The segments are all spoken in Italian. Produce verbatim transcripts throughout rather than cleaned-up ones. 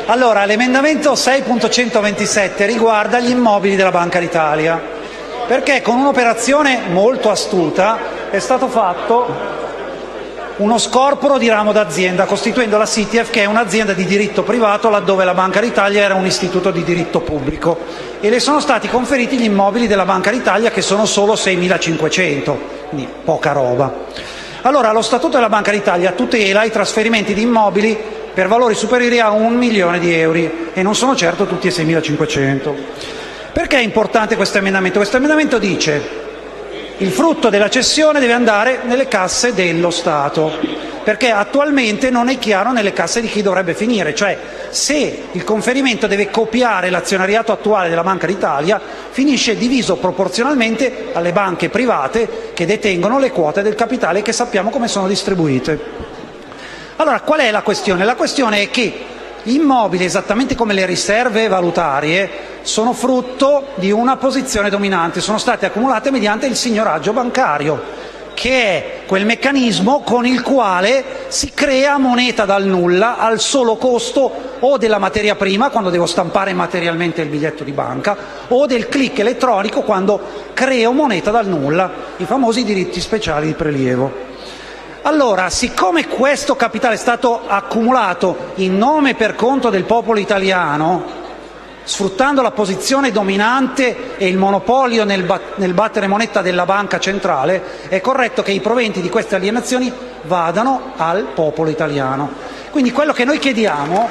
Allora, l'emendamento sei punto centoventisette riguarda gli immobili della Banca d'Italia, perché con un'operazione molto astuta è stato fatto uno scorporo di ramo d'azienda, costituendo la Citief, che è un'azienda di diritto privato, laddove la Banca d'Italia era un istituto di diritto pubblico, e le sono stati conferiti gli immobili della Banca d'Italia, che sono solo seimilacinquecento, quindi poca roba. Allora, lo Statuto della Banca d'Italia tutela i trasferimenti di immobili per valori superiori a un milione di euro, e non sono certo tutti e seimilacinquecento. Perché è importante questo emendamento? Questo emendamento dice: il frutto della cessione deve andare nelle casse dello Stato, perché attualmente non è chiaro nelle casse di chi dovrebbe finire, cioè se il conferimento deve copiare l'azionariato attuale della Banca d'Italia, finisce diviso proporzionalmente alle banche private che detengono le quote del capitale, che sappiamo come sono distribuite. Allora, qual è la questione? La questione è che gli immobili, esattamente come le riserve valutarie, sono frutto di una posizione dominante, sono state accumulate mediante il signoraggio bancario, che è quel meccanismo con il quale si crea moneta dal nulla al solo costo o della materia prima, quando devo stampare materialmente il biglietto di banca, o del click elettronico, quando creo moneta dal nulla, i famosi diritti speciali di prelievo. Allora, siccome questo capitale è stato accumulato in nome e per conto del popolo italiano, sfruttando la posizione dominante e il monopolio nel, bat- nel battere moneta della banca centrale, è corretto che i proventi di queste alienazioni vadano al popolo italiano. Quindi quello che noi chiediamo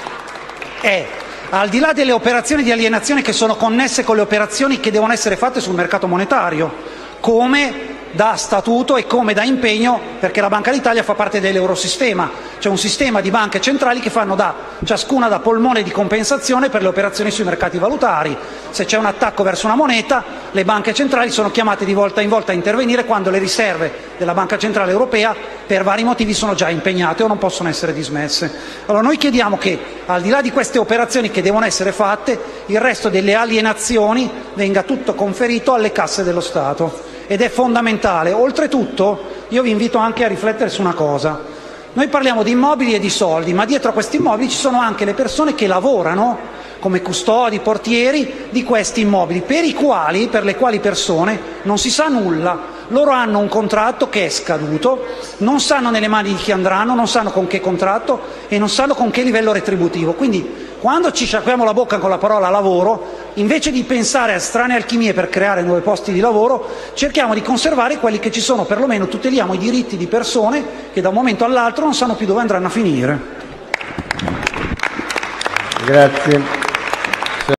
è, al di là delle operazioni di alienazione che sono connesse con le operazioni che devono essere fatte sul mercato monetario, come da statuto e come da impegno, perché la Banca d'Italia fa parte dell'Eurosistema, c'è un sistema di banche centrali che fanno da, ciascuna da polmone di compensazione per le operazioni sui mercati valutari. Se c'è un attacco verso una moneta, le banche centrali sono chiamate di volta in volta a intervenire quando le riserve della Banca Centrale Europea per vari motivi sono già impegnate o non possono essere dismesse. Allora noi chiediamo che, al di là di queste operazioni che devono essere fatte, il resto delle alienazioni venga tutto conferito alle casse dello Stato. Ed è fondamentale. Oltretutto, io vi invito anche a riflettere su una cosa. Noi parliamo di immobili e di soldi, ma dietro a questi immobili ci sono anche le persone che lavorano come custodi, portieri di questi immobili, per i quali, per le quali persone non si sa nulla. Loro hanno un contratto che è scaduto, non sanno nelle mani di chi andranno, non sanno con che contratto e non sanno con che livello retributivo. Quindi, quando ci sciacquiamo la bocca con la parola lavoro, invece di pensare a strane alchimie per creare nuovi posti di lavoro, cerchiamo di conservare quelli che ci sono, perlomeno tuteliamo i diritti di persone che da un momento all'altro non sanno più dove andranno a finire. Grazie.